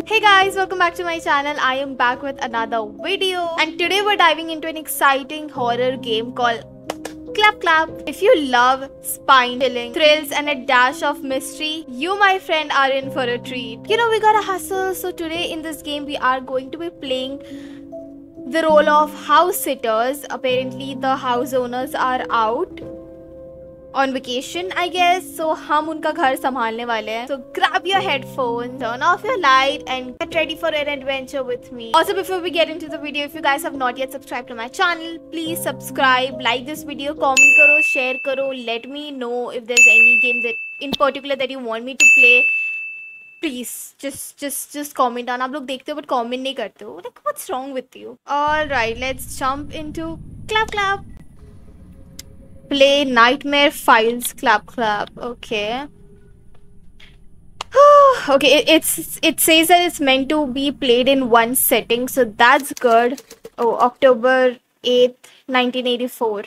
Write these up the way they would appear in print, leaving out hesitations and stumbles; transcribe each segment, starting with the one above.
Hey guys, welcome back to my channel. I am back with another video and today we're diving into an exciting horror game called Clap Clap. If you love spine-chilling thrills and a dash of mystery, you my friend are in for a treat. You know, we gotta hustle, so today in this game we are going to be playing the role of house sitters. Apparently the house owners are out on vacation, I guess, so हम उनका घर संभालने वाले हैं. So grab your headphones, turn off your light and get ready for an adventure with me. Also, before we get into the video, if you guys have not yet subscribed to my channel, please subscribe, like this video, comment करो, share करो, let me know if there's any game that in particular that you want me to play. Please just comment down. आप लोग देखते हो but comment नहीं करते हो. Like, what's wrong with you? Alright, let's jump into Clap Clap. Play Nightmare Files Clap Clap. Okay. Okay, it says that it's meant to be played in one setting, so that's good. Oh, October 8th, 1984.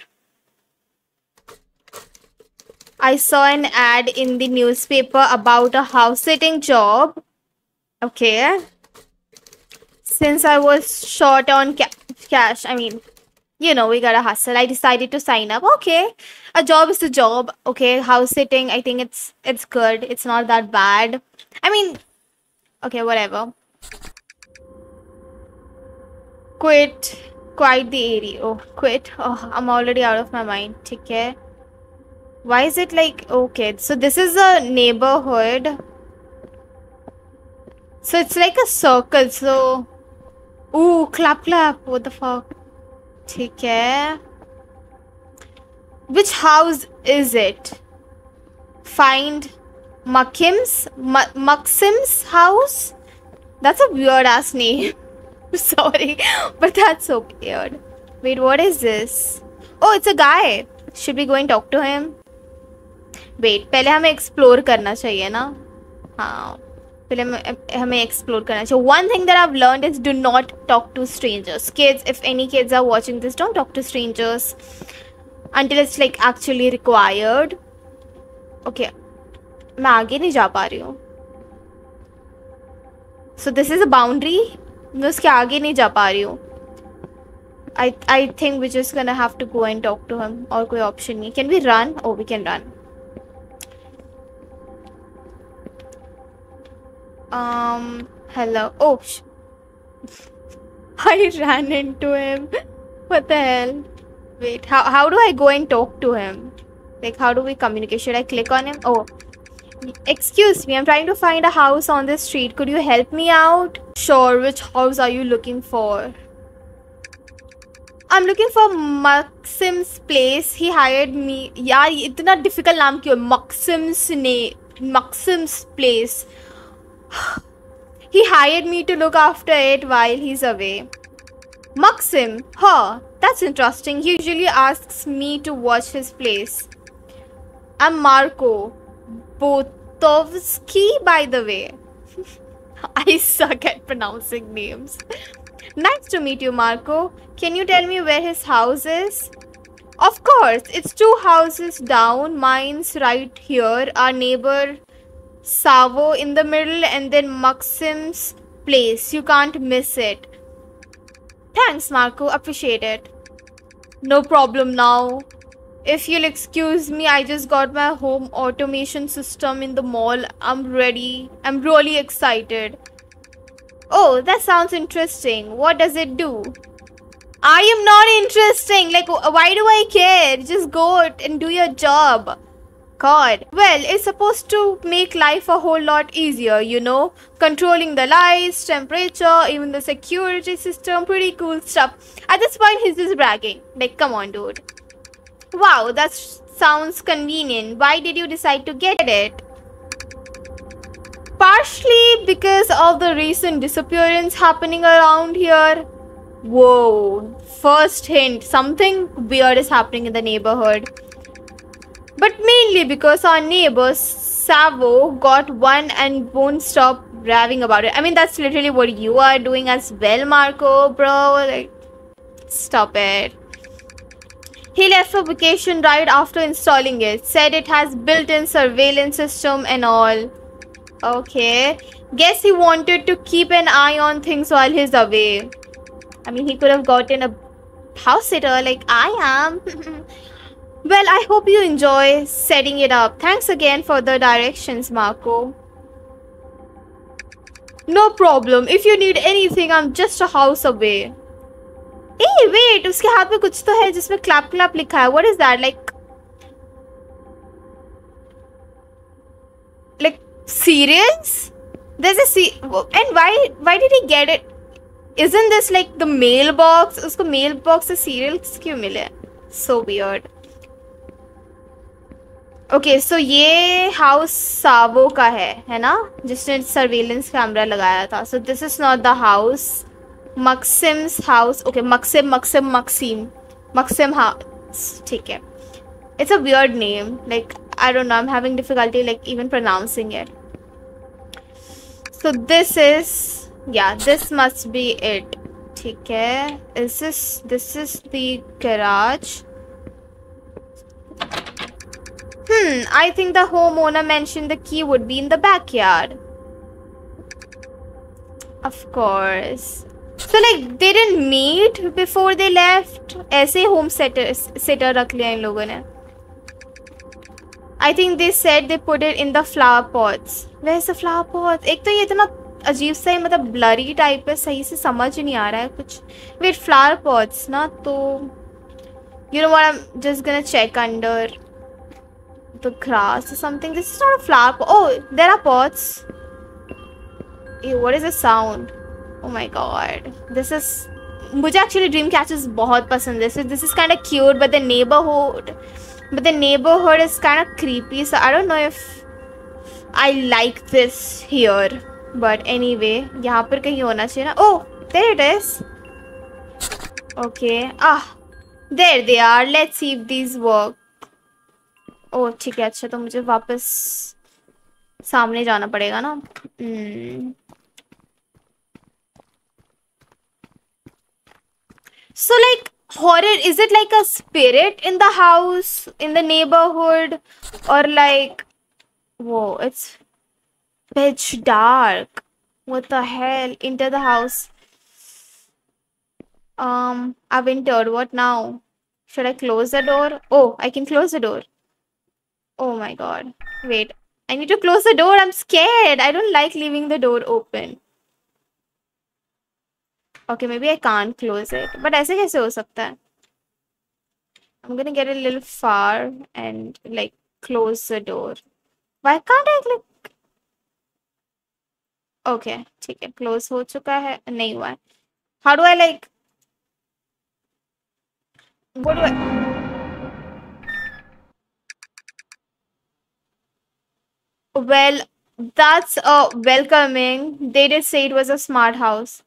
I saw an ad in the newspaper about a house sitting job. Okay. Since I was short on cash, I mean, you know, we gotta hustle. I decided to sign up. Okay, a job is a job. Okay, house sitting, I think it's good. It's not that bad. I mean, okay, whatever. Quit the area. Oh, quit. Oh, I'm already out of my mind. Okay. Why is it like, okay, so this is a neighborhood. So it's like a circle. So, ooh, clap clap. What the fuck? ठीक है. Which house is it? Find Maxim's house? That's a weird ass name. Sorry, but that's so weird. Wait, what is this? Oh, it's a guy. Should we go and talk to him? Wait, पहले हमें explore करना चाहिए ना? हाँ. हमें explore करना चाहिए. One thing that I've learned is do not talk to strangers. Kids, if any kids are watching this, don't talk to strangers until it's like actually required. Okay, मैं आगे नहीं जा पा रही हूँ. So this is a boundary. मैं उसके आगे नहीं जा पा रही हूँ. I think we're just gonna have to go and talk to him. और कोई option नहीं. Can we run? Oh, we can run. Hello. Oh, I ran into him. What the hell? Wait, how do I go and talk to him? Like, how do we communicate? Should I click on him? Oh, excuse me, I'm trying to find a house on this street. Could you help me out? Sure, which house are you looking for? I'm looking for Maxim's place. He hired me. यार इतना difficult नाम क्यों? Maxim's place. He hired me to look after it while he's away. Maxim? Huh, that's interesting. He usually asks me to watch his place. I'm Marco Botovsky, by the way. I suck at pronouncing names. Nice to meet you, Marco. Can you tell me where his house is? Of course, it's 2 houses down. Mine's right here. Our neighbor Savo in the middle, and then Maxim's place. You can't miss it. Thanks, Marco. Appreciate it. No problem now. If you'll excuse me, I just got my home automation system in the mall. I'm ready. I'm really excited. Oh, that sounds interesting. What does it do? I am not interesting. Like, why do I care? Just go and do your job. God. Well, it's supposed to make life a whole lot easier, you know. Controlling the lights, temperature, even the security system. Pretty cool stuff. At this point, he's just bragging. Like, come on, dude. Wow, that sounds convenient. Why did you decide to get it? Partially because of the recent disappearance happening around here. Whoa. First hint. Something weird is happening in the neighborhood. But mainly because our neighbor Savo got one and won't stop raving about it. I mean, that's literally what you are doing as well, Marco, bro. Like, stop it. He left for vacation right after installing it. Said it has built-in surveillance system and all. Okay. Guess he wanted to keep an eye on things while he's away. I mean, he could have gotten a house sitter like I am. Well, I hope you enjoy setting it up. Thanks again for the directions, Marco. No problem. If you need anything, I'm just a house away. Hey, wait. उसके हाथ में कुछ तो है जिसमें clap clap लिखा है. What is that? Like cereals? There's and why did he get it? Isn't this like the mailbox? उसको mailbox से cereals क्यों मिले? So weird. Okay, so ये house सावो का है ना? जिसने surveillance camera लगाया था. So this is not the house. Maxim's house. Okay, Maxim house. ठीक है. It's a weird name. Like, I don't know. I'm having difficulty like even pronouncing it. So this is, yeah, this must be it. ठीक है. This is the garage. I think the homeowner mentioned the key would be in the backyard. Of course. So like they didn't meet before they left. ऐसे home sitter रख लिया इन लोगों ने. I think they said they put it in the flower pots. Where's the flower pots? एक तो ये इतना अजीब सा है, मतलब blurry type है, सही से समझ नहीं आ रहा है कुछ. Wait, flower pots ना तो you know what? I'm just gonna check under the grass or something. This is not a flower pot. Oh, there are pots. Ew, what is the sound? Oh my god. This is... मुझे actually Dreamcatchers बहुत पसंद है. So this is kind of cute, but the neighborhood is kind of creepy. So I don't know if I like this here. But anyway, यहाँ पर कहीं होना चाहिए ना. Oh, there it is. Okay. Ah, there they are. Let's see if these work. Oh, ठीक है. अच्छा, तो मुझे वापस सामने जाना पड़ेगा ना. So like horror, is it like a spirit in the house, in the neighborhood, or like, whoa, it's pitch dark. What the hell? Enter the house. I've entered. What now? Should I close the door? Oh, I can close the door. Oh my god. Wait, I need to close the door. I'm scared. I don't like leaving the door open. Okay, maybe I can't close it. But ऐसे कैसे हो सकता है? I'm gonna get a little far and like close the door. Why can't I click? Okay, ठीक है. Close हो चुका है. नहीं हुआ है. How do I like? What do I? Well, that's welcoming. They did say it was a smart house.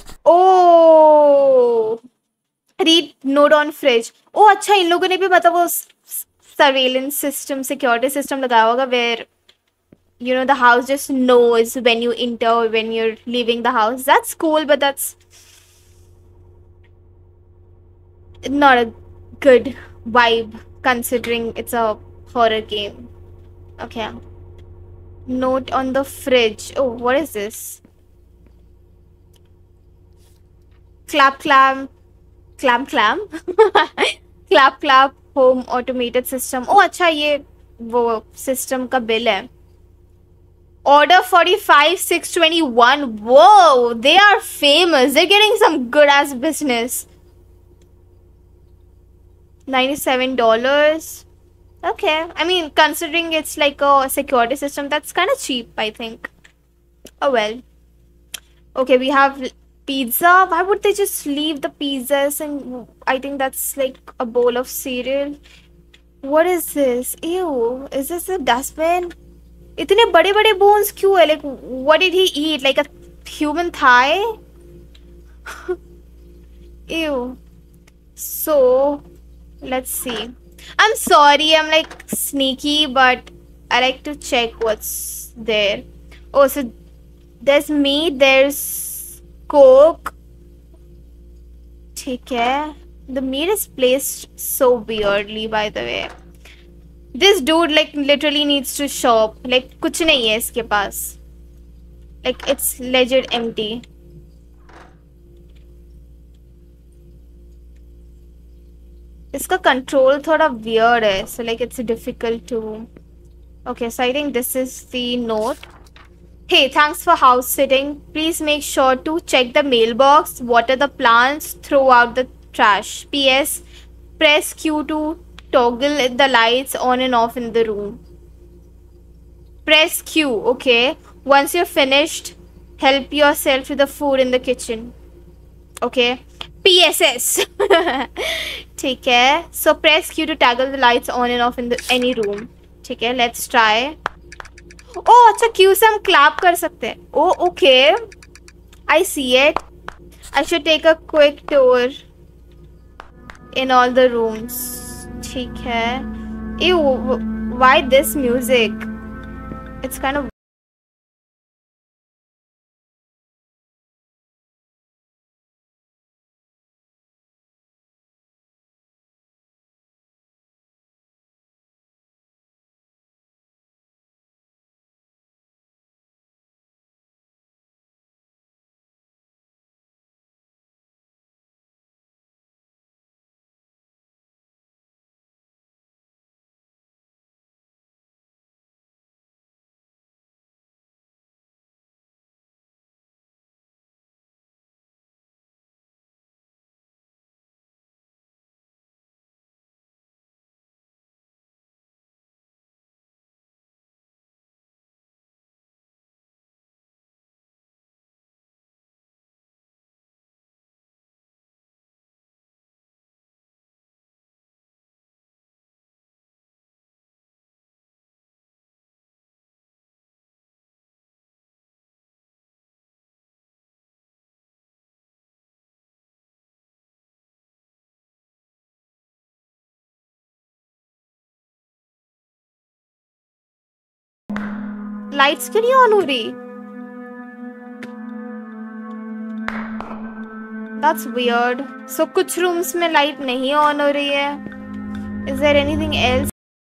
Oh, read note on fridge. Oh, अच्छा, इन लोगों ने भी मतलब वो surveillance system, security system लगाया होगा where you know the house just knows when you enter or when you're leaving the house. That's cool, but that's not a good vibe considering it's a horror game. Okay. Note on the fridge. Oh, what is this? Clap clam clap clap home automated system. Oh, अच्छा, ये वो system का bill है. Order 45,621. Whoa, they are famous. They're getting some good ass business. $97. Okay, I mean, considering it's like a security system, that's kind of cheap, I think. Oh well. Okay, we have pizza. Why would they just leave the pizzas? And I think that's like a bowl of cereal. What is this? Ew, is this a dustbin? इतने बड़े बड़े bones क्यों है? Like, what did he eat? Like a human thigh? Ew. So, let's see. I'm sorry, I'm like sneaky, but I like to check what's there. Oh, so there's meat, there's Coke. ठीक है. The meat is placed so weirdly, by the way. This dude like literally needs to shop. Like कुछ नहीं है इसके पास. Like it's legit empty. इसका control थोड़ा weird है, so like it's difficult to. Okay, so I think this is the note. Hey, thanks for house sitting. Please make sure to check the mailbox, water the plants, throw out the trash. PS, press Q to toggle the lights on and off in the room. Press Q, okay. Once you're finished, help yourself to the food in the kitchen. Okay. PSS. ठीक है. So press Q to toggle the lights on and off in any room. ठीक है. Let's try. Oh, अच्छा Q से हम clap कर सकते हैं. Oh, okay. I see it. I should take a quick tour in all the rooms. ठीक है. Ew, why this music? It's kind of. Lights क्यों नहीं on हो रही? That's weird. So कुछ rooms में light नहीं on हो रही है. Is there anything else?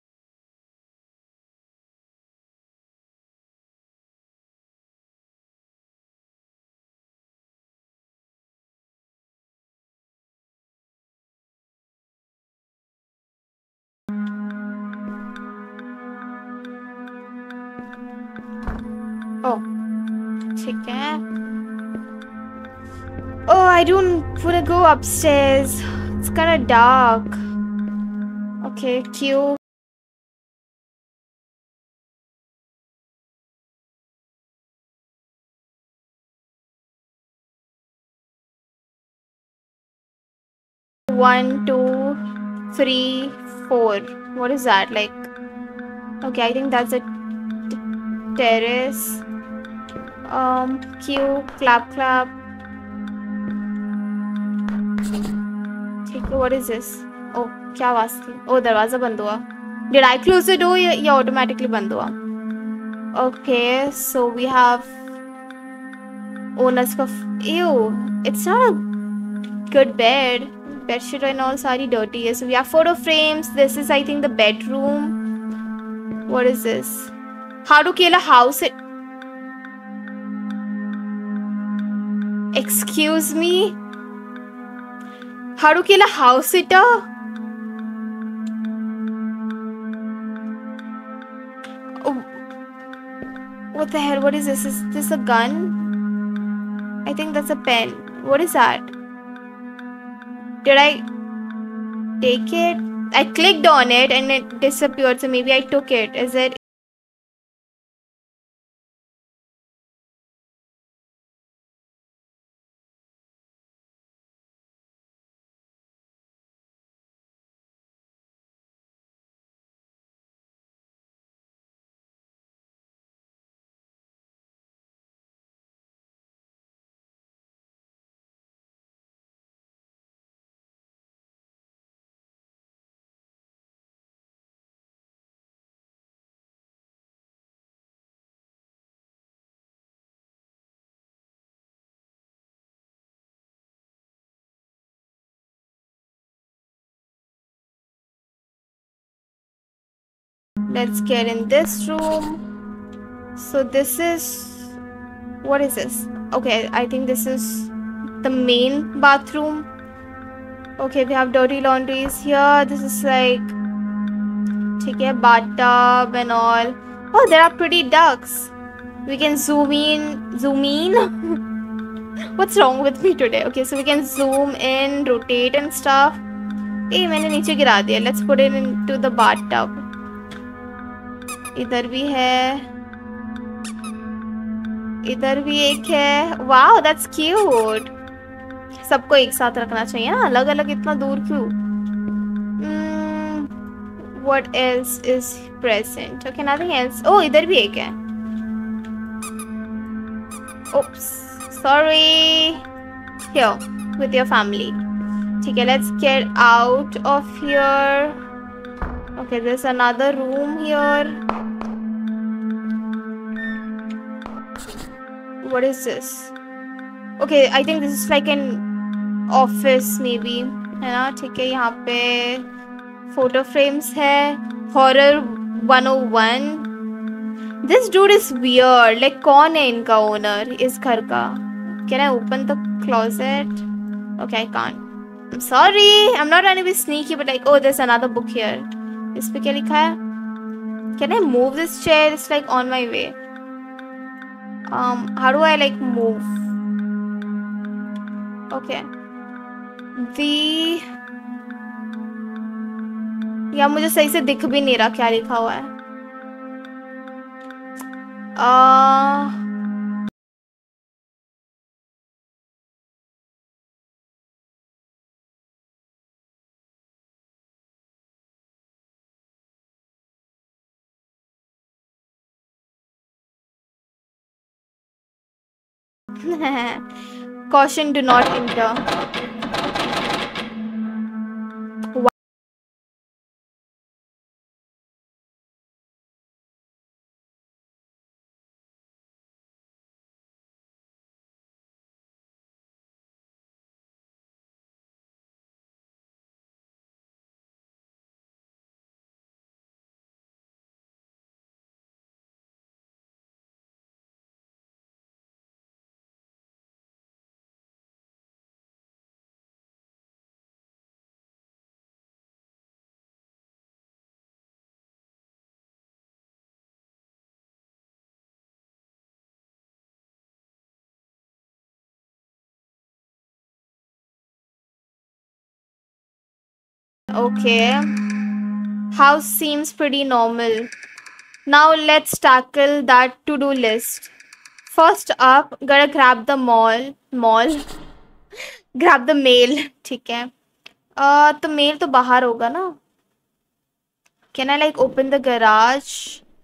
Oh, ठीक है. Oh, I don't wanna go upstairs. It's kind of dark. Okay, Q. One, two, three, four. What is that? Like, okay, I think that's a terrace. Q, clap, clap. ठीक है, what is this? Oh, क्या आवाज थी? Oh, दरवाजा बंद हुआ. Did I close the door या automatically बंद हुआ? Okay, so we have owners का. Ew, it's not a good bed. Bedsheet and all सारी dirty है. So we have photo frames. This is, I think, the bedroom. What is this? How to kill a house? Excuse me? How to kill a house sitter? Oh, what the hell? What is this? Is this a gun? I think that's a pen. What is that? Did I take it? I clicked on it and it disappeared, so maybe I took it. Is it? Let's get in this room. So this is What is this? Okay, I think this is the main bathroom. Okay, we have dirty laundries here. This is like, okay, bathtub and all. Oh, there are pretty ducks. We can zoom in. Zoom in? What's wrong with me today? Okay, so we can zoom in, rotate and stuff. Hey, मैंने नीचे गिरा दिया. Let's put it into the bathtub. इधर भी है. इधर भी एक है. Wow, that's cute. सबको एक साथ रखना चाहिए ना, अलग अलग इतना दूर क्यों? What else is present? Okay, nothing else. Oh, इधर भी एक है. Oops, sorry. Here, with your family. ठीक है, let's get out of here. Okay, there's another room here. What is this? Okay, I think this is like an office maybe, है ना? ठीक है, यहाँ पे photo frames है. Horror 101. This dude is weird. Like, कौन है इनका owner इस घर का? Can I open the closet? Okay, I can't. I'm sorry. I'm not trying to be sneaky, but like, oh, there's another book here. इस पे क्या लिखा है? Can I move this chair? It's like on my way. How do I like move? Okay. या मुझे सही से दिख भी नहीं रहा क्या लिखा हुआ है. Caution, do not enter. Okay. House seems pretty normal. Now let's tackle that to-do list. First up, gotta grab the grab the mail. ठीक है. तो mail तो बाहर होगा ना? Can I like open the garage?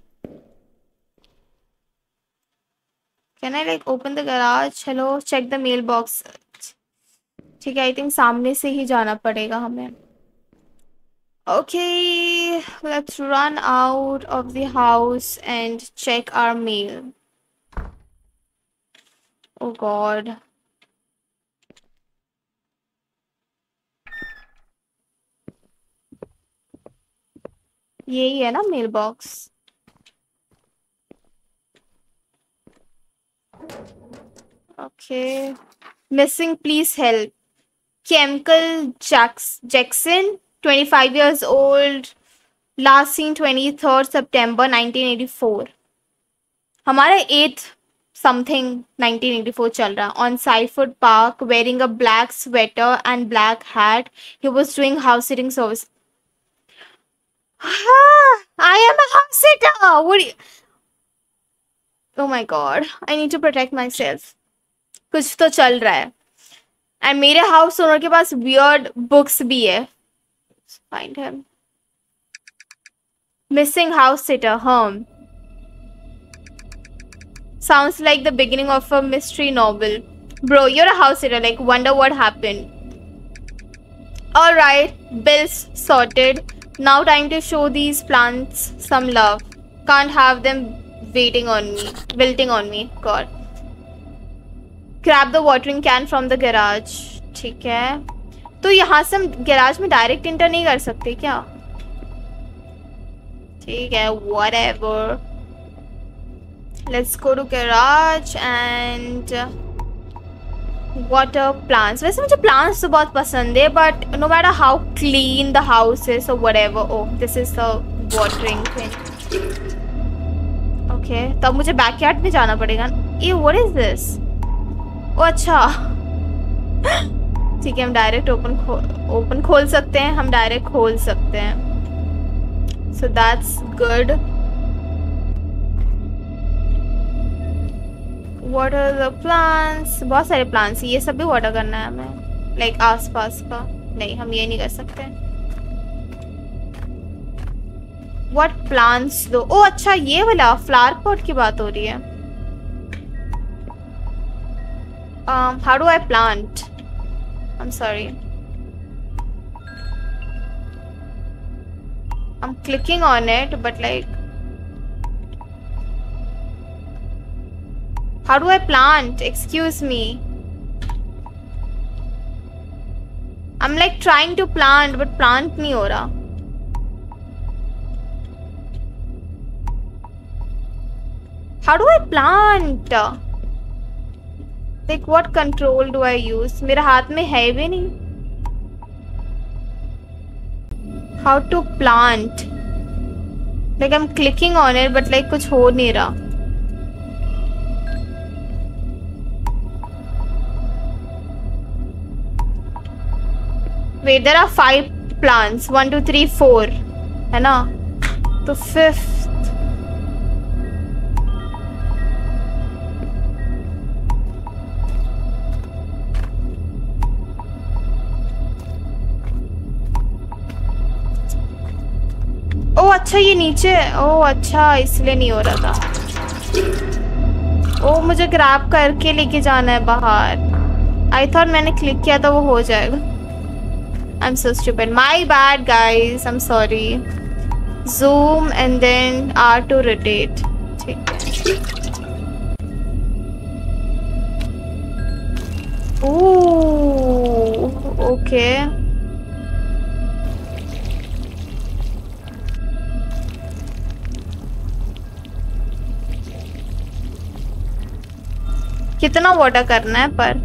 Can I like open the garage? Hello, check the mailbox. ठीक है, I think सामने से ही जाना पड़ेगा हमें. Okay, let's run out of the house and check our mail. Oh God. यही है ना mailbox? Okay. Missing, please help. Chemical Jackson, 25 years old. Last seen 23rd September 1984. हमारा 8th something 1984 चल रहा. On Seaford Park, wearing a black sweater and black hat. He was doing house sitting service. I am a house sitter. What? Oh my God. I need to protect myself. कुछ तो चल रहा है. And मेरे house owner के पास weird books भी है. Find him. Missing house sitter. Sounds like the beginning of a mystery novel. Bro, you're a house sitter. Like, wonder what happened. Alright, bills sorted. Now time to show these plants some love. Can't have them wilting on me. God. Grab the watering can from the garage. ठीक है. तो यहाँ से हम garage में direct inter नहीं कर सकते क्या? ठीक है, whatever. Let's go to garage and water plants. वैसे मुझे plants तो बहुत पसंद है, but no matter how clean the house is or whatever. Oh, this is the watering thing. Okay, तब मुझे backyard में जाना पड़ेगा. ये what is this? ओ अच्छा. ठीक है, हम डायरेक्ट ओपन खोल सकते हैं. हम डायरेक्ट खोल सकते हैं. So that's good. Water the plants. बहुत सारे plants. ये सब भी water करना है हमें. Like आसपास का. नहीं, हम ये नहीं कर सकते. What plants दो? ओ अच्छा, ये वाला flower pot की बात हो रही है. How do I plant? I'm sorry. I'm clicking on it, but like, how do I plant? Excuse me. I'm like trying to plant, but plant नहीं हो रहा. How do I plant? Like what control do I use? मेरे हाथ में है भी नहीं. How to plant? Like I'm clicking on it, but like कुछ हो नहीं रहा. Wait, there are 5 plants. 1, 2, 3, 4. है ना? तो 5th. ओ अच्छा, ये नीचे. ओ अच्छा, इसलिए नहीं हो रहा था. ओ मुझे ग्रैब करके लेके जाना है बाहर. आई थॉट मैंने क्लिक किया तो वो हो जाएगा. I'm so stupid. My bad, guys. I'm sorry. Zoom and then R to rotate. ठीक है. Ooh, okay. कितना वाटर करना है पर?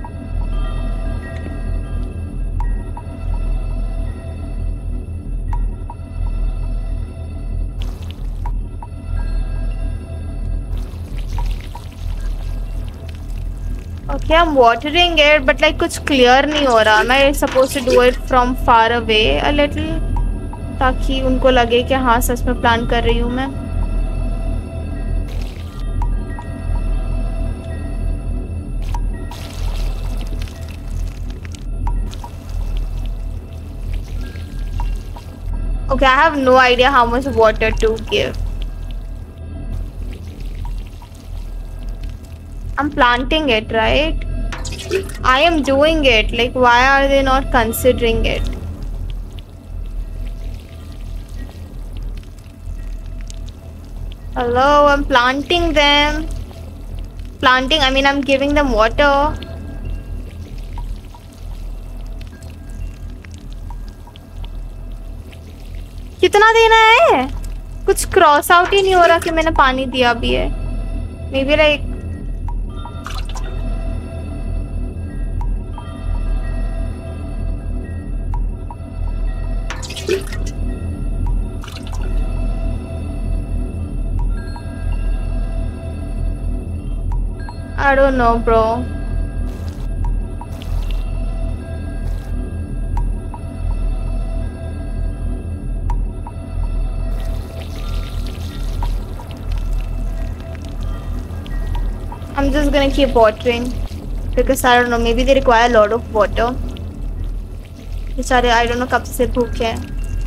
Okay, I'm watering it, but like कुछ clear नहीं हो रहा. मैं supposed to do it from far away a little, ताकि उनको लगे कि हाँ सच में प्लान कर रही हूँ मैं. Okay, I have no idea how much water to give. I'm planting it, right? I am doing it. Like, why are they not considering it? Hello, I'm planting them. Planting, I mean, I'm giving them water. कितना देना है? कुछ cross out ही नहीं हो रहा कि मैंने पानी दिया भी है. Maybe like I don't know, bro. I'm just gonna keep watering because I don't know, maybe they require a lot of water. बेचारे I don't know कब से भूखे हैं.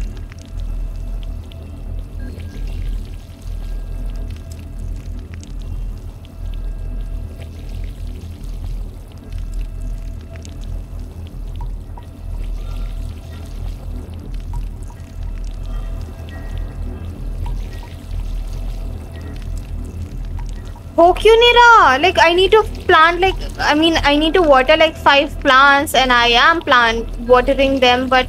हो क्यों नहीं रहा? Like I need to plant like I need to water like 5 plants and I am watering them, but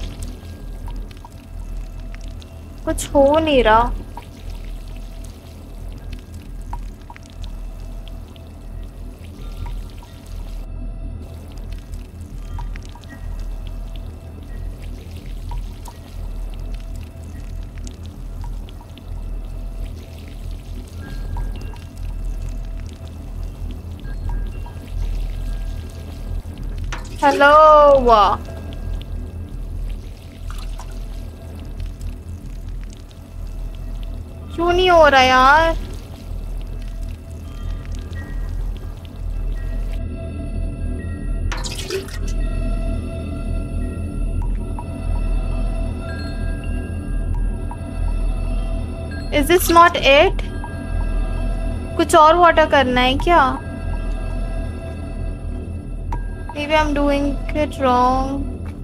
कुछ हो नहीं रहा. Hello. क्यों नहीं हो रहा यार? Is this not it? कुछ और वाटर करना है क्या? Maybe I'm doing it wrong.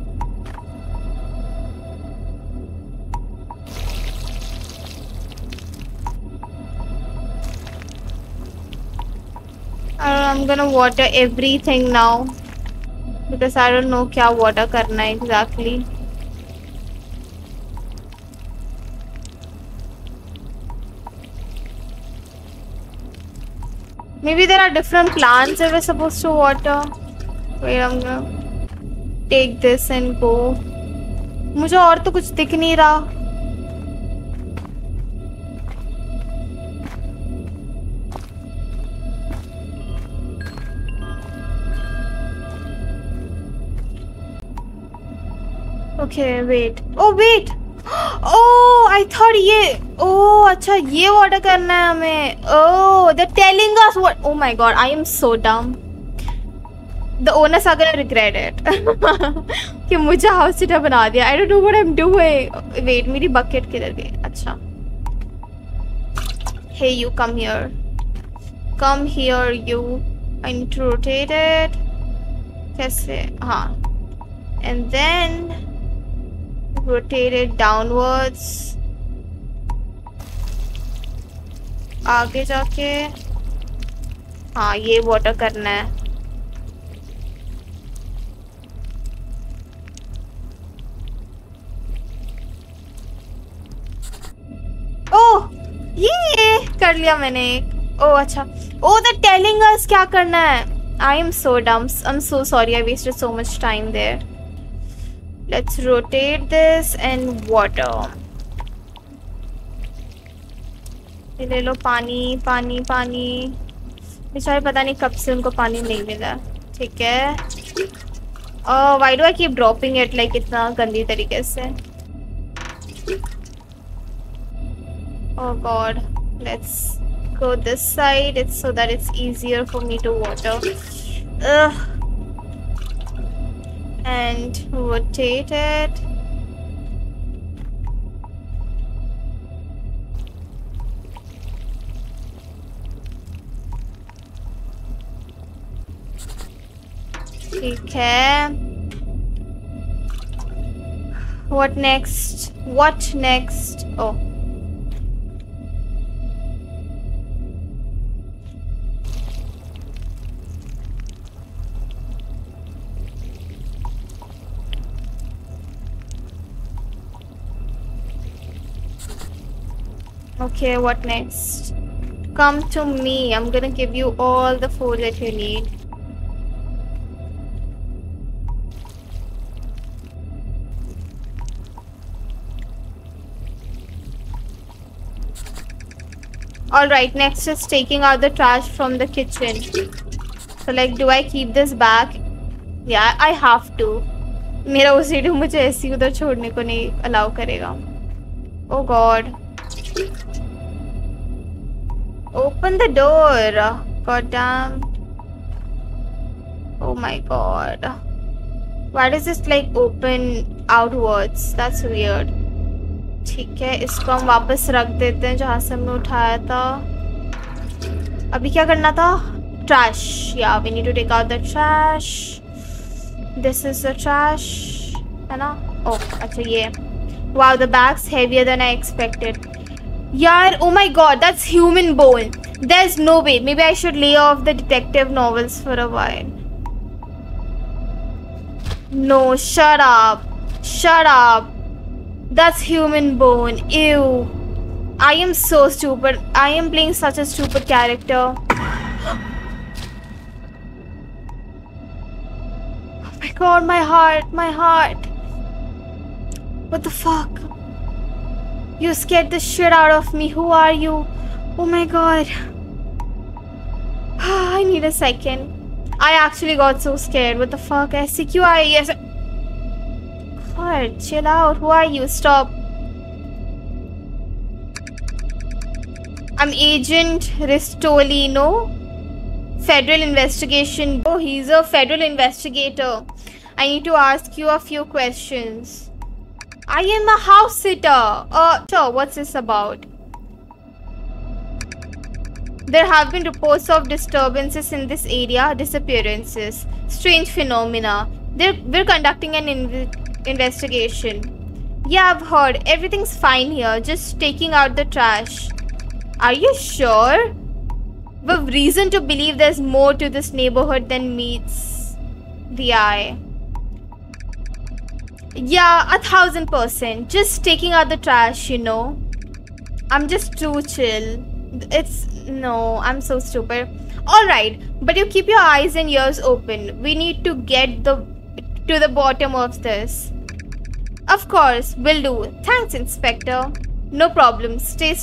I'm gonna water everything now because I don't know क्या water करना है exactly. Maybe there are different plants that we're supposed to water. Wait, I'm gonna take this and go. मुझे और तो कुछ दिख नहीं रहा. Okay, wait. Oh, wait. Oh, I thought ये. Oh, अच्छा ये water करना है हमें. Oh, they're telling us what. Oh my God, I am so dumb. The owners are gonna regret it. कि मुझे house sitter बना दिया. I don't know what I'm doing. Wait, मेरी bucket किधर गई? अच्छा. Hey, you come here. Come here, you. I need to rotate it. कैसे? हाँ. And then rotate it downwards. आगे जाके हाँ ये वाटर करना है. ओह ये कर लिया मैंने एक. ओह अच्छा. ओह they're telling us क्या करना है. I am so dumb. I'm so sorry. I wasted so much time there. Let's rotate this and water. ले लो पानी पानी पानी. बेचारे पता नहीं कब से उनको पानी नहीं मिला. ठीक है. Why do I keep dropping it like इतना गंदी तरीके से? Oh God. Let's go this side. It's so that it's easier for me to water. Ugh. And rotate it. ठीक है. What next? What next? Oh. Okay, what next? Come to me. I'm gonna give you all the food that you need. Alright, next is taking out the trash from the kitchen. So like, do I keep this back? Yeah, I have to. मेरा OCD मुझे ऐसे ही उधर छोड़ने को नहीं allow करेगा. Oh God. Open the door. God damn. Oh my God. Why does this like open outwards? That's weird. ठीक है, इसको हम वापस रख देते हैं जहाँ से हमने उठाया था. अभी क्या करना था? Trash. Yeah, we need to take out the trash. This is the trash. है ना? Oh, अच्छा ये. Wow, the bag's heavier than I expected. यार, oh my God, that's human bone. There's no way. Maybe I should lay off the detective novels for a while. No, shut up. Shut up. That's human bone. Ew. I am so stupid. I am playing such a stupid character. Oh my God, my heart. My heart. What the fuck? You scared the shit out of me. Who are you? Oh my God. I need a second. I actually got so scared. What the fuck? ऐसी क्यों आई? ऐसे God, chill out. Who are you? Stop. I'm Agent Ristolino. Federal investigation. Oh, he's a federal investigator. I need to ask you a few questions. I am a house sitter. Sure, what's this about? There have been reports of disturbances in this area, disappearances, strange phenomena. We're conducting an investigation. Yeah, I've heard. Everything's fine here, just taking out the trash. Are you sure? We've reason to believe there's more to this neighborhood than meets the eye. Yeah, 1000%. Just taking out the trash, you know. I'm just too chill. No, I'm so stupid. Alright, but you keep your eyes and ears open. We need to get to the bottom of this. Of course, will do. Thanks, Inspector. No problem. Stay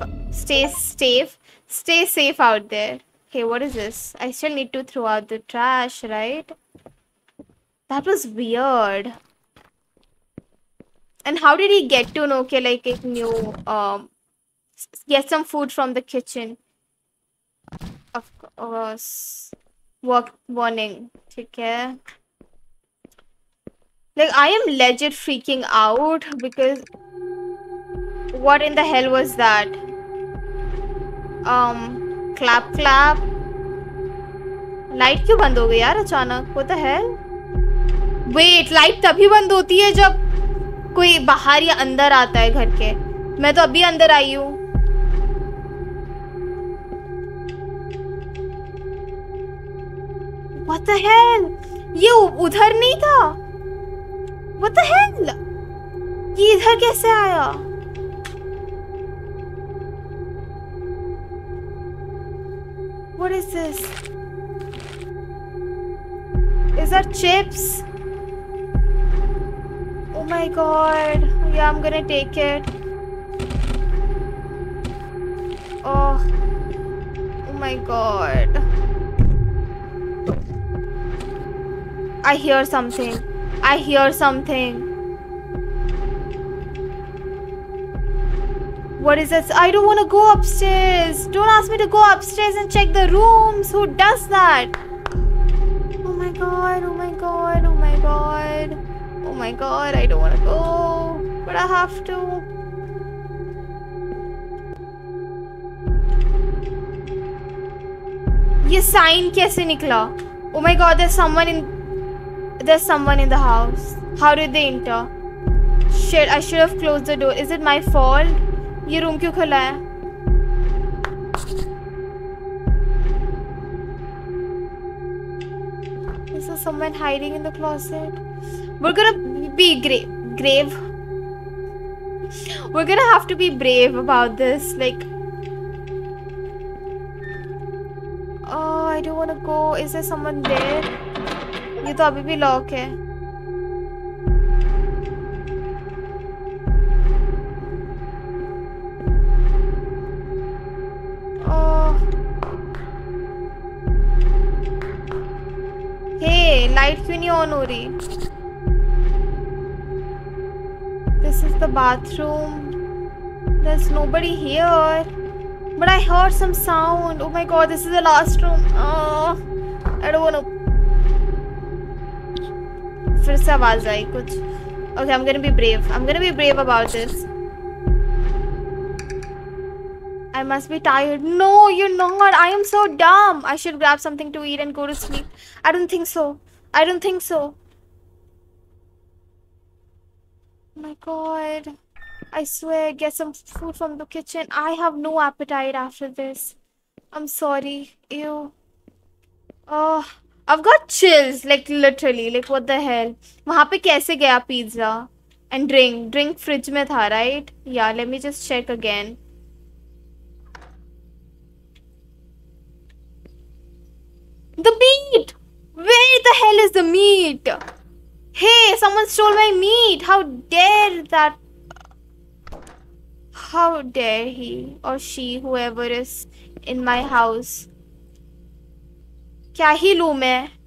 safe out there. Hey, what is this? I still need to throw out the trash, right? That was weird. And how did he get to know, okay, like, एक new, get some food from the kitchen? Of course. Work warning. ठीक है. Like, I am legit freaking out because what in the hell was that? Clap. Light क्यों बंद हो गई यार अचानक? What the hell? Wait, light तभी बंद होती है जब कोई बाहर या अंदर आता है घर के. मैं तो अभी अंदर आई हूँ. What the hell? ये उधर नहीं था. What the hell? ये इधर कैसे आया? What is this? Is that chips? Oh my god. Yeah, I'm gonna take it. Oh my god. I hear something. What is this? I don't want to go upstairs. Don't ask me to go upstairs and check the rooms. Who does that? Oh my god. I don't want to go. But I have to. ये sign कैसे निकला? Oh my god, there's someone in the house. How did they enter? Shit, I should have closed the door. Is it my fault? ये room क्यों खुला है? Is there someone hiding in the closet? We're gonna be grave. We're gonna have to be brave about this. Like, oh, I don't wanna go. Is there someone there? ये तो अभी भी lock है. Light क्यों नहीं on हो रही? This is the bathroom. There's nobody here. But I heard some sound. Oh my god, this is the last room. I don't wanna. फिर से आवाज आई कुछ. Okay, I'm gonna be brave. I'm gonna be brave about this. I must be tired. No, you're not. I am so dumb. I should grab something to eat and go to sleep. I don't think so. Oh my god. I swear, get some food from the kitchen. I have no appetite after this. I'm sorry. Ew. Oh, I've got chills. Like, literally. Like, what the hell? वहाँ पे कैसे गया pizza? And drink. Drink fridge में था, right? Yeah, let me just check again. The meat! Where the hell is the meat? Hey, someone stole my meat. How dare that? How dare he or she, whoever is in my house? क्या ही लूँ मैं?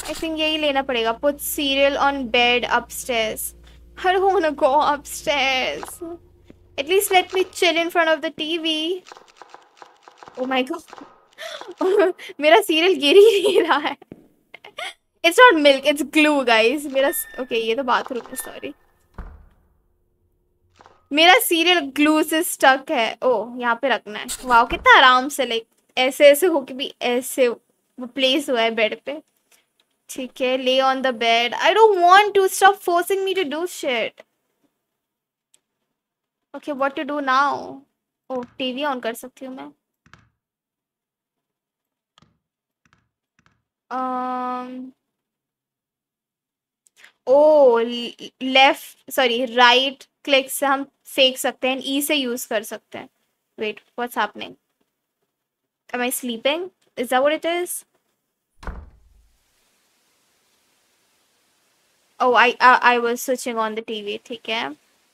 I think यही लेना पड़ेगा. Put cereal on bed upstairs. I don't want to go upstairs. At least let me chill in front of the TV. Oh my god. मेरा cereal गिर ही नहीं रहा है. It's not milk, it's glue, guys. मेरा okay, ये तो bathroom है, sorry. मेरा cereal glue से stuck है. Oh, यहाँ पे रखना है. Wow, कितना आराम से like ऐसे ऐसे होके भी ऐसे place हुआ है bed पे. ठीक है, lay on the bed. I don't want to. Stop forcing me to do shit. Okay, what to do now? Oh, TV on कर सकती हूँ मैं. Oh left sorry right click से हम फेंक सकते हैं. ई से यूज कर सकते हैं. Wait, what's happening? Am I sleeping? Is that what it is? Oh I was switching on the TV. ठीक है.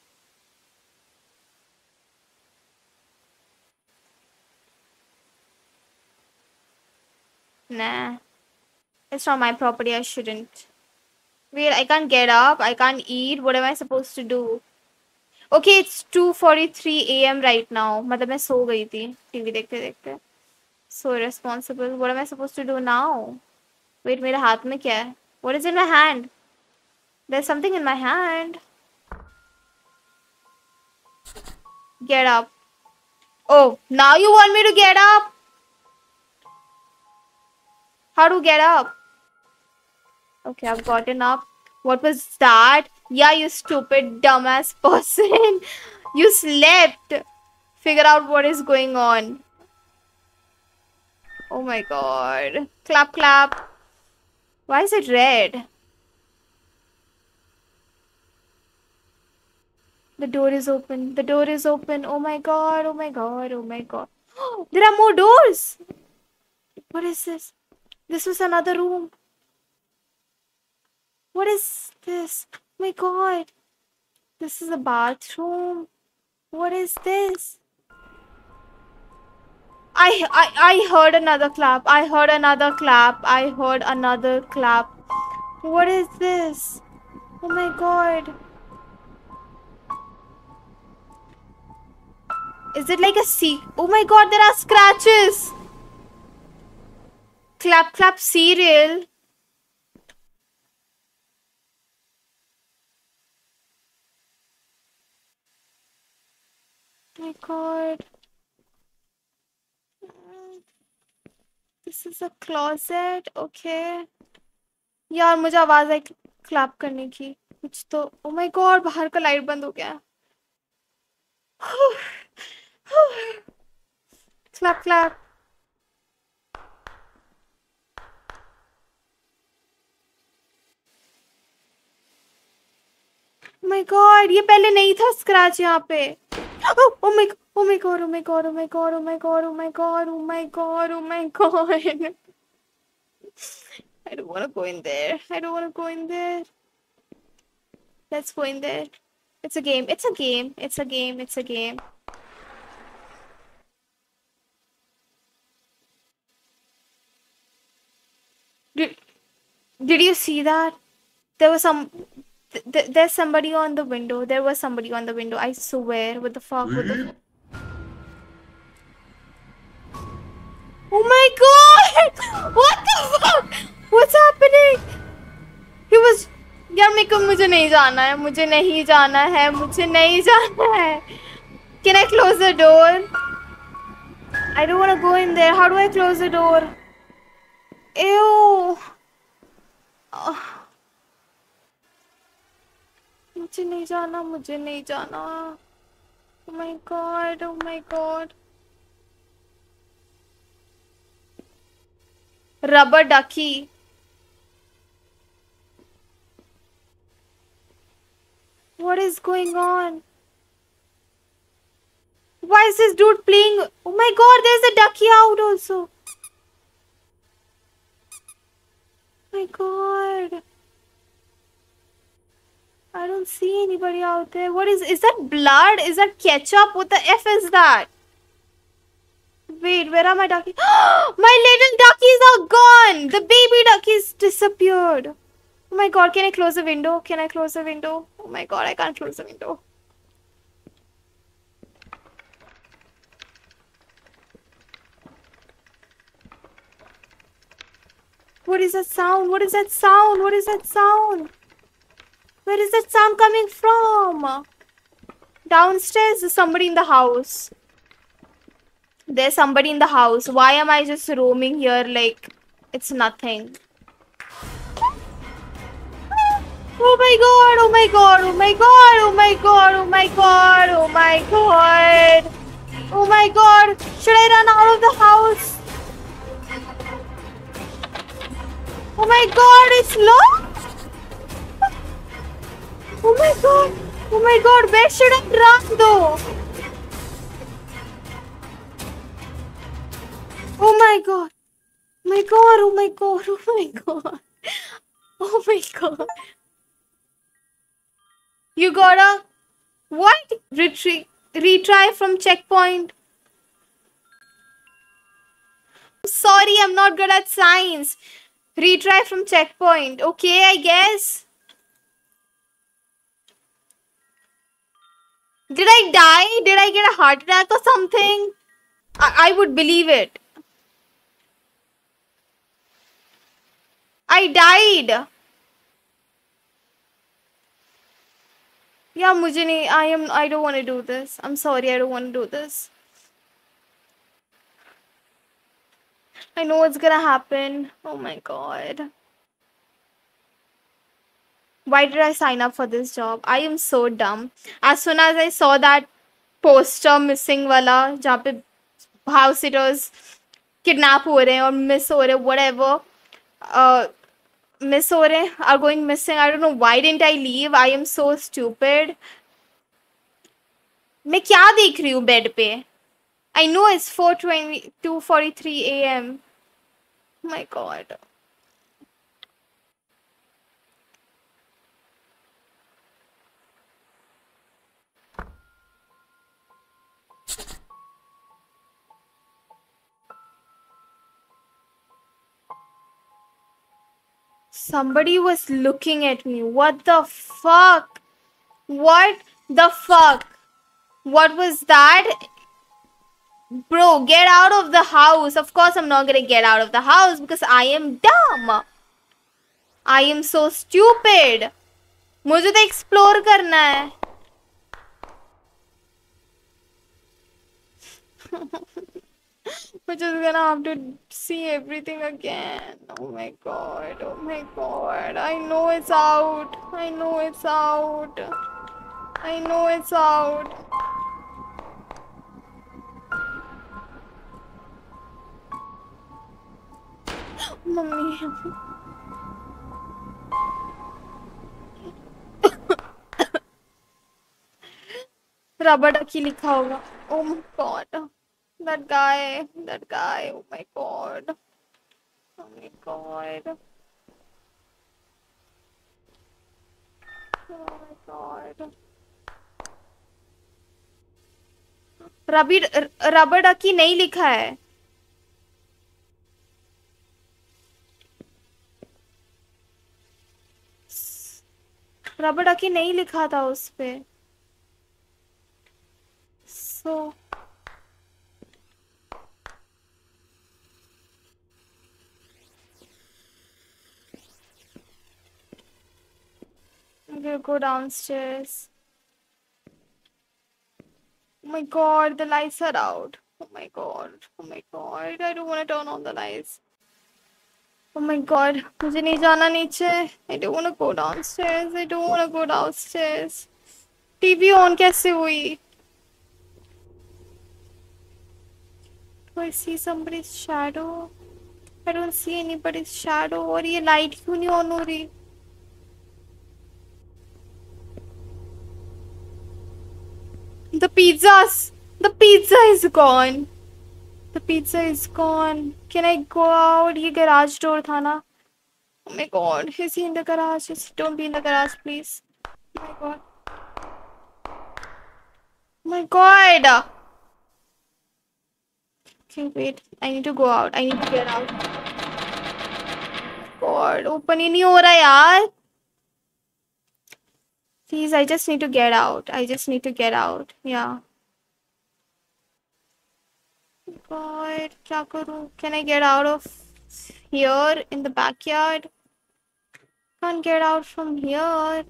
Nah, it's not my property. I shouldn't. Wait, I can't get up. I can't eat. What am I supposed to do? Okay, it's 2:43 a.m. right now. मतलब मैं सो गई थी TV देखते देखते. So irresponsible. What am I supposed to do now? Wait, मेरे हाथ में क्या है? What is in my hand? There's something in my hand. Get up. Oh, now you want me to get up? How to get up? Okay, I've gotten up. What was that? Yeah, you stupid dumbass person. You slept. Figure out what is going on. Oh my god. Clap, clap. Why is it red? The door is open. The door is open. Oh my god. Oh my god. Oh my god. There are more doors. What is this? This was another room. What is this? Oh my god. This is a bathroom. What is this? I heard another clap. I heard another clap. I heard another clap. What is this? Oh my god. Is it like a oh my god, there are scratches. Clap, clap, cereal. Oh my god. This is a closet. Okay. यार मुझे आवाज आई clap करने की. कुछ तो. Oh my god, बाहर का light बंद हो गया. Clap, clap. Oh my god, ये पहले नहीं था स्क्रैच यहाँ पे. Oh my god. Oh my god, oh my god, oh my god, oh my god, oh my god, oh my god, oh my god. I don't want to go in there. I don't want to go in there. Let's go in there. It's a game. It's a game. It's a game. It's a game. Did you see that? There was there's somebody on the window. There was somebody on the window. I swear. What the fuck? What the fuck? Oh my god! What the fuck? What's happening? He was. यार मेरे को मुझे नहीं जाना है. मुझे नहीं जाना है. मुझे नहीं जाना है. Can I close the door? I don't want to go in there. How do I close the door? Ew. मुझे नहीं जाना. मुझे नहीं जाना. Oh my god. Oh my god. Rubber ducky. What is going on? Why is this dude playing? Oh my god, there's a ducky out also. Oh my god. I don't see anybody out there. What is that blood? Is that ketchup? What the F is that? Wait, where are my duckies? My little duckies are gone! The baby duckies disappeared. weird. Oh my god, can I close the window? Can I close the window? Oh my god, I can't close the window. What is that sound? What is that sound? What is that sound? Where is that sound coming from? Downstairs, there's somebody in the house. There's somebody in the house. Why am I just roaming here like it's nothing? Oh my god, oh my god, oh my god, oh my god, oh my god, oh my god. Oh my god, should I run out of the house? Oh my god, it's locked. Oh my god, oh my god, where should I run though? Oh my god, oh my god, oh my god, oh my god, oh my god. You gotta, what? Retry from checkpoint. Sorry, I'm not good at science. Retry from checkpoint. Okay, I guess. Did I die? Did I get a heart attack or something? I would believe it. I died. Yeah, मुझे नहीं. I don't want to do this. I'm sorry, I don't want to do this. I know what's gonna happen. Oh my god. Why did I sign up for this job? I am so dumb. As soon as I saw that poster missing wala, जहाँ पे house sitters kidnap हो रहे हैं और miss हो रहे हैं, whatever. Miss हो रहे हैं, are going missing. I don't know why didn't I leave. I am so stupid. मैं क्या देख रही हूँ बेड पे? I know it's 2:43 a.m. Oh my god. Somebody was looking at me. What the fuck? What the fuck? What was that? Bro, get out of the house. Of course I'm not gonna get out of the house because I am dumb. I am so stupid. मुझे तो explore करना है. We're just gonna have to see everything again. Oh my god. Oh my god. I know it's out. I know it's out. I know it's out. Mummy rubber ducky लिखा होगा. Oh my god. That guy. Oh my god. Oh my god. Oh my god. Rubber ducky नहीं लिखा है. Rubber ducky नहीं लिखा था उस पे. So I'm gonna go downstairs. Oh my god, the lights are out. Oh my god. Oh my god. I don't want to turn on the lights. Oh my god. मुझे नहीं जाना नीचे. I don't want to go downstairs. I don't want to go downstairs. TV on कैसे हुई? Do I see somebody's shadow? I don't see anybody's shadow. और ये light क्यों नहीं on हो रही? The pizza is gone. The pizza is gone. Can I go out? ये garage door था ना? Oh my god, is he in the garage? Just don't be in the garage, please. Oh my god. Oh my god. Okay, wait. I need to go out. I need to get out. God. god, open ही नहीं हो रहा यार. Please, I just need to get out. I just need to get out. Yeah. God, क्या करूँ? Can I get out of here in the backyard? Can't get out from here.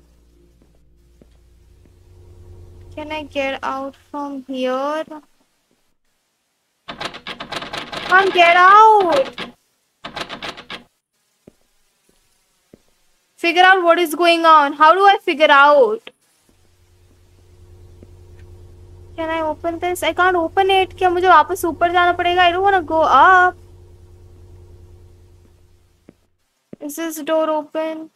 Can I get out from here? Can't get out. Figure out what is going on. How do I figure out? Can I open this? I can't open it. क्या मुझे वापस ऊपर जाना पड़ेगा? I don't want to go up. Is this door open?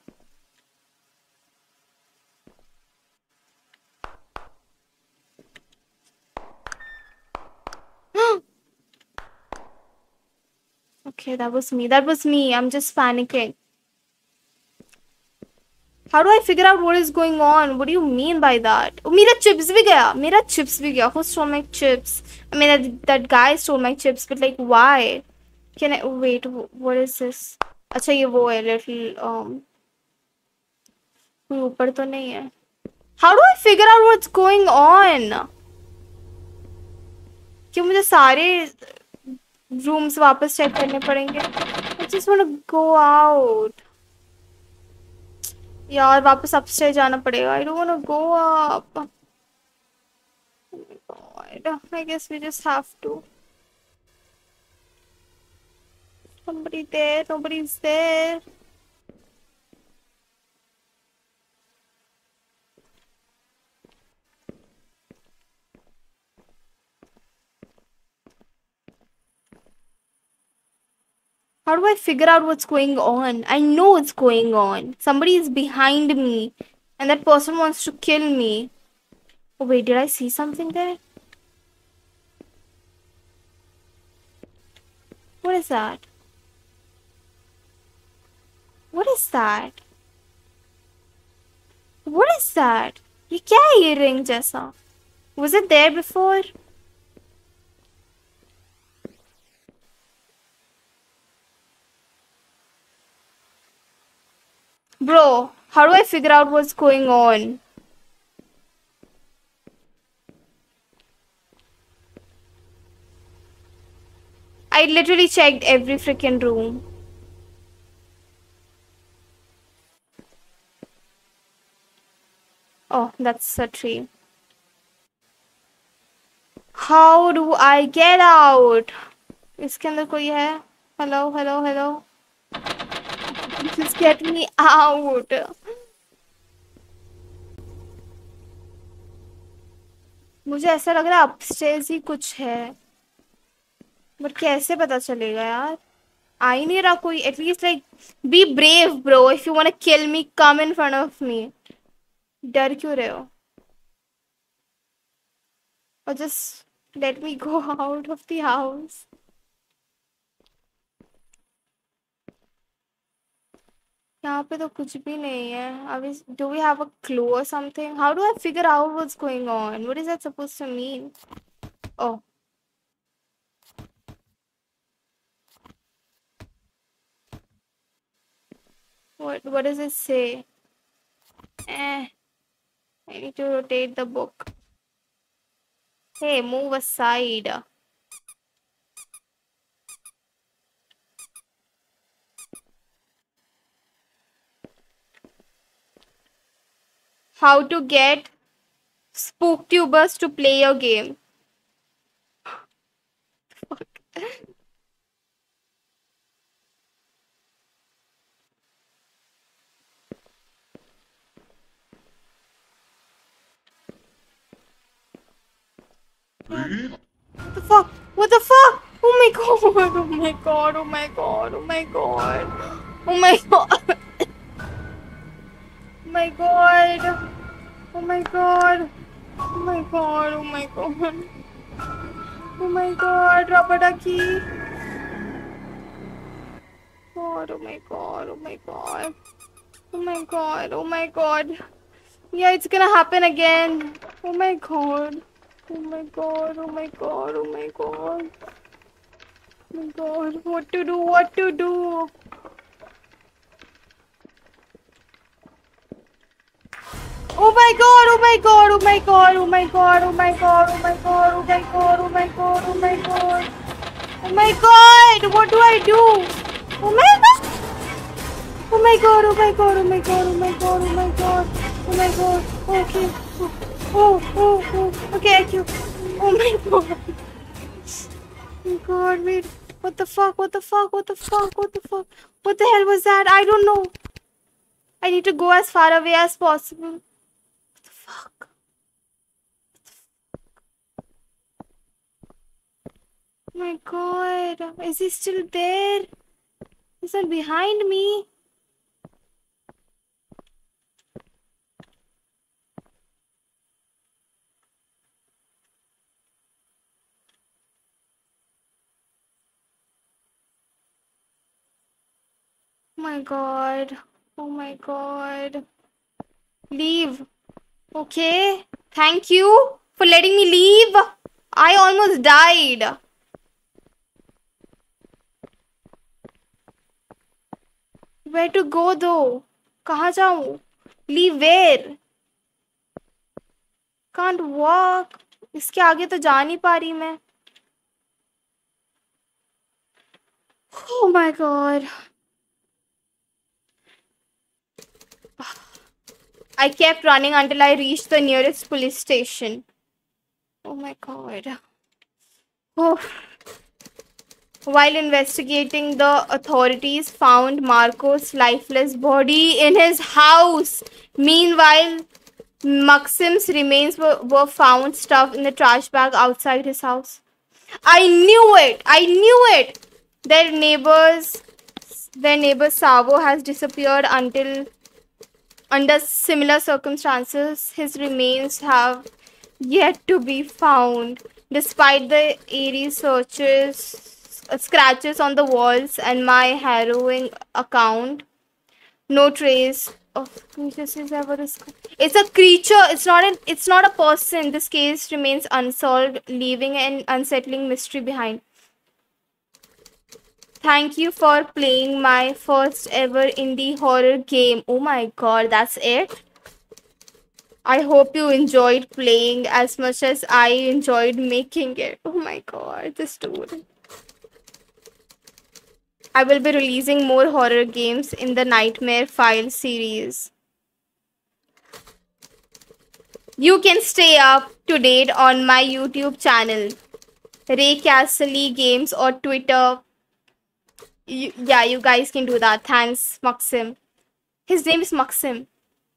Okay, that was me. That was me. I'm just panicking. How do I figure out what is going on? What do you mean by that? Oh, मेरा chips भी गया. मेरा chips भी गया. Who stole my chips? I mean, that guy stole my chips, but like, why? Can I wait? What is this? अच्छा ये वो है little कोई ऊपर तो नहीं है. How do I figure out what's going on? क्यों मुझे सारे rooms वापस check करने पड़ेंगे? I just want to go out. यार वापस upstairs जाना पड़ेगा. I don't want to go up. Oh my god. I guess we just have to. Somebody there. Nobody's there. How do I figure out what's going on? I know what's going on. Somebody is behind me. And that person wants to kill me. Oh wait, did I see something there? What is that? What is that? What is that? ये क्या है ये ring जैसा? Was it there before? Bro, how do I figure out what's going on? I literally checked every freaking room. Oh, that's a tree. How do I get out? इसके अंदर कोई है? Hello, hello, hello. Just get me out. मुझे ऐसा लग रहा है upstairs ही कुछ है. बट कैसे पता चलेगा यार? आ ही नहीं रहा कोई. At least like be brave bro. If you want to kill me come in front of me. डर क्यों रहे हो? और just let me go out of the house. यहाँ पे तो कुछ भी नहीं है. अभी do we have a clue or something? How do I figure out what's going on? What is that supposed to mean? Oh. What does it say? I need to rotate the book. Hey, move aside. How to get SpookTubers to play your game. Fuck. What the fuck? What the fuck? Oh my god! Oh my god! Oh my god! Oh my god! Oh my god! Oh my god! Oh my god! Oh my god! Oh my god! Oh my god! Rubber ducky! God! Oh my god! Oh my god! Oh my god! Oh my god! Yeah, it's gonna happen again! Oh my god! Oh my god! Oh my god! Oh my god! Oh my god! What to do? What to do? Oh my god, oh my god, oh my god, oh my god, oh my god, oh my god, oh my god, oh my god, oh my god. Oh my god, what do I do? Oh my god. Oh my god, oh my god, oh my god, oh my god, oh my god. Oh my god. Okay. Oh, okay, I killed. Oh my god. Oh my god, wait. What the fuck? What the fuck? What the fuck? What the fuck? What the hell was that? I don't know. I need to go as far away as possible. What the fuck? Oh my god. Is he still there? He's not behind me. Oh my god. Oh my god. Leave. Okay. Thank you for letting me leave. I almost died. Where to go though? कहाँ जाऊँ? Leave where? Can't walk. इसके आगे तो जा नहीं पा रही मैं. Oh my god. I kept running until I reached the nearest police station. Oh my god. Oh. While investigating, the authorities found Marco's lifeless body in his house. Meanwhile, Maxim's remains were found stuffed in the trash bag outside his house. I knew it! I knew it! Their neighbor Savo has disappeared under similar circumstances. His remains have yet to be found. Despite the eerie scratches on the walls and my harrowing account, no trace of creatures is ever discovered. It's a creature. It's not a person. This case remains unsolved, leaving an unsettling mystery behind. Thank you for playing my first ever indie horror game. Oh my god, that's it? I hope you enjoyed playing as much as I enjoyed making it. Oh my god, this dude. I will be releasing more horror games in the Nightmare File series. You can stay up to date on my YouTube channel, Ray Castle Games, or Twitter. Yeah, you guys can do that. Thanks, Maxim. His name is Maxim.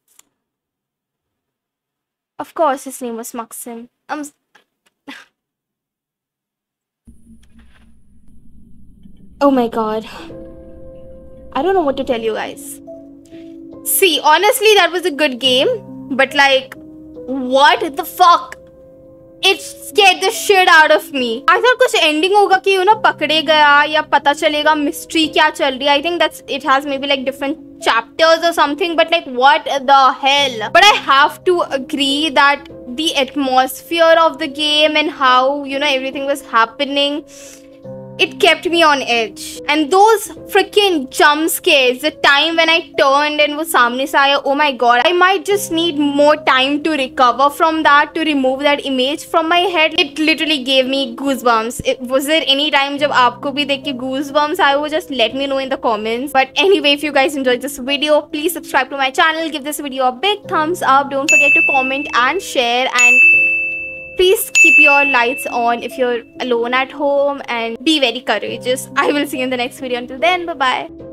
Of course, his name was Maxim. Oh my god. I don't know what to tell you guys. See, honestly, that was a good game. But like, what the fuck? It scared the shit out of me. I thought कुछ ending होगा कि पकड़े गया या पता चलेगा mystery क्या चल रही है. I think it has maybe like different chapters or something, but like what the hell. But I have to agree that the atmosphere of the game and how everything was happening, it kept me on edge. And those freaking jump scares, the time when I turned and was samne se aaya, oh my god, I might just need more time to recover from that, to remove that image from my head. It literally gave me goosebumps. Was there any time jab aapko bhi dekh ke goosebumps aaye ho? Just let me know in the comments. But anyway, if you guys enjoyed this video, please subscribe to my channel, give this video a big thumbs up, don't forget to comment and share, and please keep your lights on if you're alone at home, and be very courageous. I will see you in the next video. Until then, bye-bye.